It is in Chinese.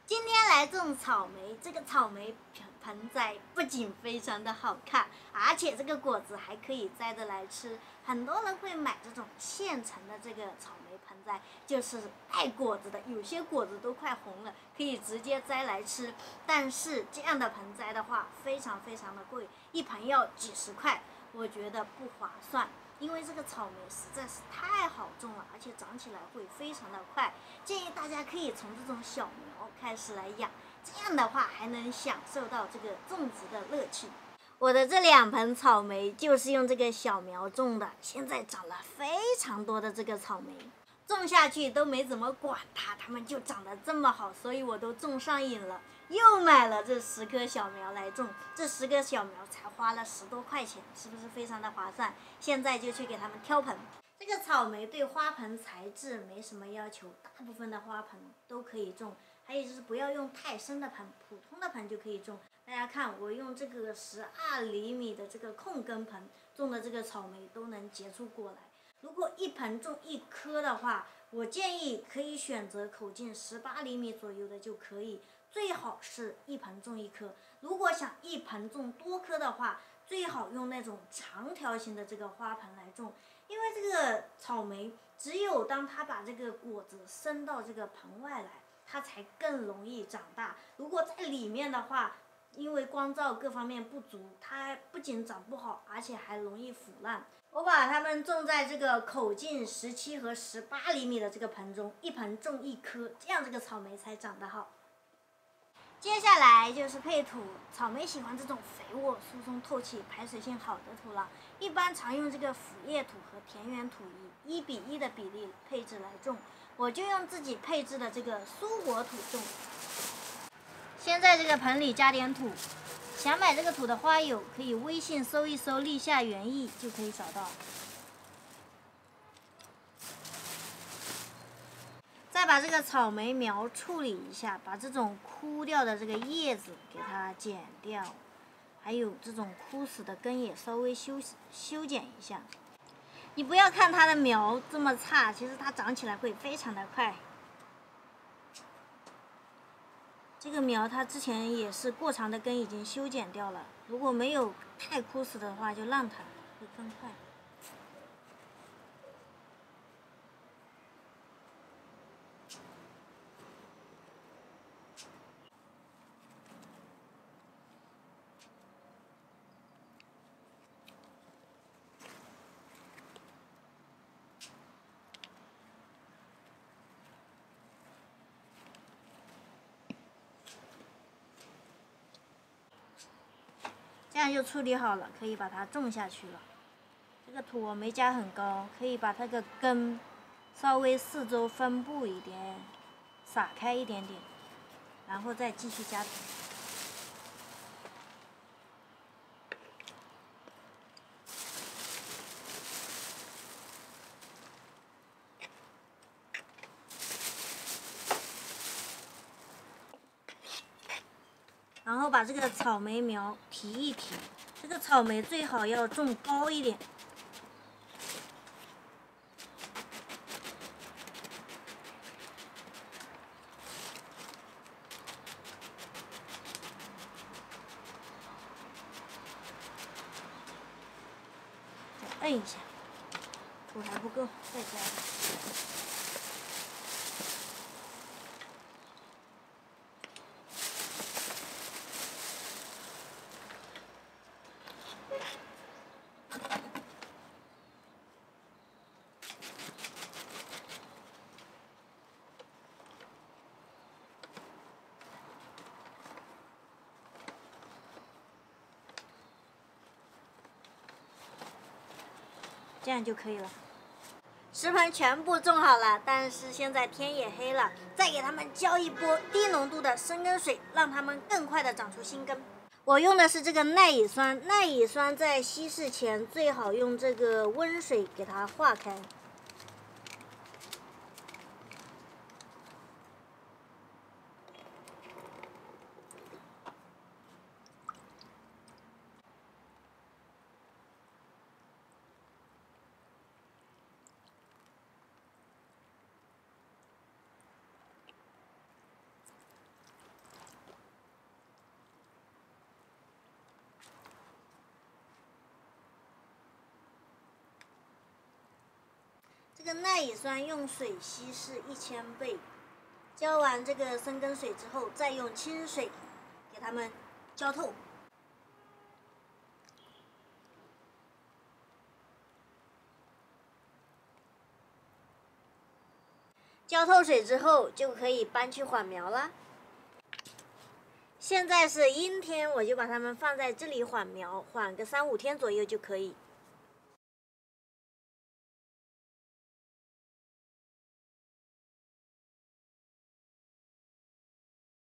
今天来种草莓，这个草莓盆栽不仅非常的好看，而且这个果子还可以摘着来吃。很多人会买这种现成的这个草莓盆栽，就是带果子的，有些果子都快红了，可以直接摘来吃。但是这样的盆栽的话，非常的贵，一盆要几十块，我觉得不划算。因为这个草莓实在是太好种了，而且长起来会非常的快，建议大家可以从这种小苗开始来养，这样的话还能享受到这个种植的乐趣。我的这2盆草莓就是用这个小苗种的，现在长了非常多的这个草莓，种下去都没怎么管它们就长得这么好，所以我都种上瘾了。又买了这10棵小苗来种，这10棵小苗才花了10多块钱，是不是非常的划算？现在就去给它们挑盆。这个草莓对花盆材质没什么要求，大部分的花盆都可以种，还有就是不要用太深的盆，普通的盆就可以种。大家看，我用这个12厘米的这个控根盆种的这个草莓都能结出果来。如果一盆种1颗的话，我建议可以选择口径18厘米左右的就可以，最好是一盆种1颗。如果想一盆种多颗的话，最好用那种长条形的这个花盆来种，因为这个草莓只有当它把这个果子伸到这个盆外来，它才更容易长大。如果在里面的话，因为光照各方面不足，它不仅长不好，而且还容易腐烂。我把它们种在这个口径17和18厘米的这个盆中，一盆种1颗，这样这个草莓才长得好。接下来就是配土，草莓喜欢这种肥沃、疏松透气、排水性好的土壤，一般常用这个腐叶土和田园土1比1的比例配置来种，我就用自己配置的这个蔬果土种。先在这个盆里加点土，想买这个土的花友可以微信搜一搜立夏园艺就可以找到。再把这个草莓苗处理一下，把这种枯掉的这个叶子给它剪掉，还有这种枯死的根也稍微修剪一下。你不要看它的苗这么差，其实它长起来会非常的快。这个苗它之前也是过长的根已经修剪掉了，如果没有太枯死的话就让它会更快。这样就处理好了，可以把它种下去了。这个土我没加很高，可以把它的根稍微四周分布一点，撒开一点点，然后再继续加土。然后把这个草莓苗提一提，这个草莓最好要种高一点。再摁一下，土还不够，再加点。这样就可以了。10盆全部种好了，但是现在天也黑了，再给它们浇一波低浓度的生根水，让它们更快的长出新根。我用的是这个耐乙酸，耐乙酸在稀释前最好用这个温水给它化开。 这个耐乙酸用水稀释1000倍，浇完这个生根水之后，再用清水给它们浇透。浇透水之后，就可以搬去缓苗啦。现在是阴天，我就把它们放在这里缓苗，缓个3、5天左右就可以。